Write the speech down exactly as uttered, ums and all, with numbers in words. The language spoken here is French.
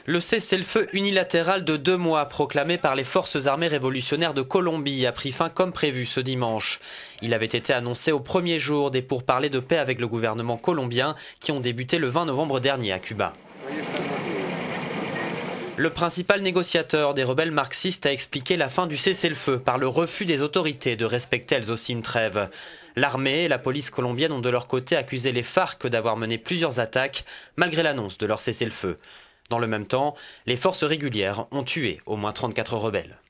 Le cessez-le-feu unilatéral de deux mois proclamé par les forces armées révolutionnaires de Colombie a pris fin comme prévu ce dimanche. Il avait été annoncé au premier jour des pourparlers de paix avec le gouvernement colombien qui ont débuté le vingt novembre dernier à Cuba. Le principal négociateur des rebelles marxistes a expliqué la fin du cessez-le-feu par le refus des autorités de respecter elles aussi une trêve. L'armée et la police colombienne ont de leur côté accusé les FARC d'avoir mené plusieurs attaques malgré l'annonce de leur cessez-le-feu. Dans le même temps, les forces régulières ont tué au moins trente-quatre rebelles.